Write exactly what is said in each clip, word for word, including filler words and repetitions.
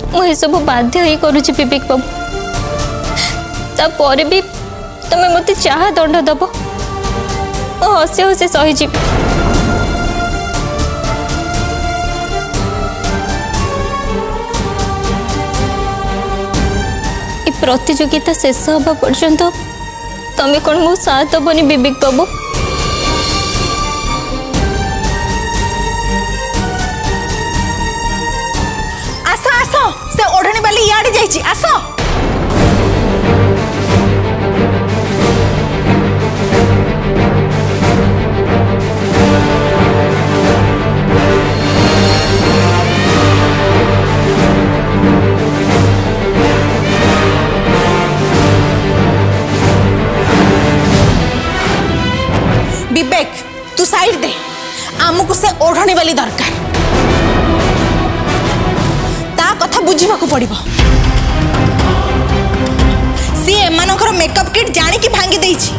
मुझे सब बाध्य ही करुच्ची विवेक बाबू तापर भी तुम्हें मत चाह दंड दब हसे हसे सहीजी प्रतियोगिता शेष हवा पर्यंत तुम्हें कौन मो साथ दबनी विवेक बाबू आस आस से ओढ़णी वाली याड़ी जाइए आस विवेक तू साइड दे आमको से ओढ़णी वाली दरकार ता कथा बुझा पड़ो सी एमानकर मेकअप किट जानी कि भांगी देछि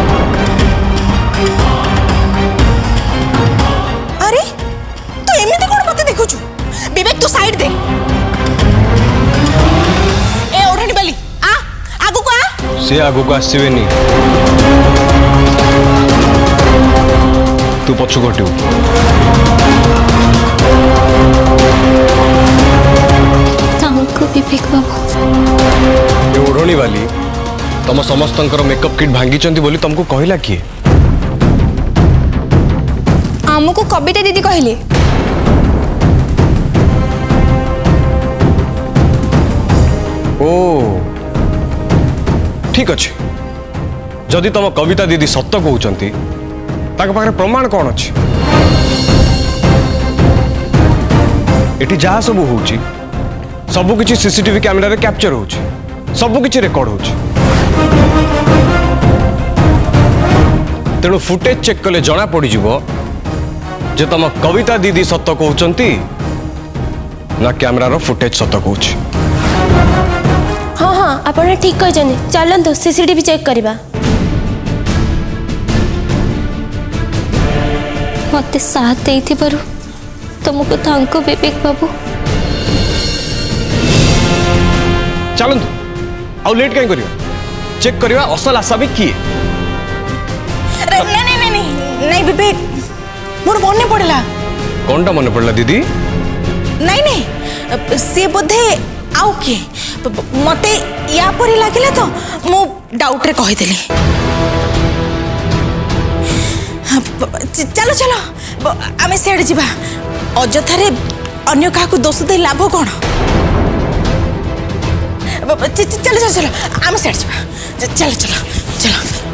अरे तू एमिति कोन मते देखुछु विवेक तू साइड दे ए ओढ़णी वाली आ आगु को आ से आगु को आसीबेनी तू पछु घटू विवेक बाबू ओढ़णी वाली तुम समस्त मेकअप किट भांगी बोली तुमको कहला किए आमको कविता दीदी कहले ओ ठीक अच्छे जदि तुम कविता दीदी सत्य कहते पाखे प्रमाण कौन अच्छी एटी जहाँ सब हो सबु किछि सीसीटीवी कैमेरा रे कैप्चर हो सबु किछि रेकॉर्ड हो तेणु फुटेज चेक कले जना पड़ी जे तुम कविता दीदी सत्य कहते ना कैमेरा रो फुटेज सत्य कहूँ हाँ हाँ आप ठीक कहते चलतु सीसीटीवी चेक करवा मत साथ दे तुमको तांको विवेक बाबू चलतु आउ लेट कहीं करियो चेक करवा असल आसामी किए नहीं नहीं नहीं नहीं नहीं विवेक मोर मन पड़ला कौनटा मन पड़ला दीदी नहीं नहीं से बोधे आउ किए मते या परी लागिला तो मो डाउट रे कहि देली चलो चलो आमे सेड जीवा अजथारे अन्य काकू दोष दे लाभ कौन चलो चलो चलो आम सेड जीवा चलो चलो चलो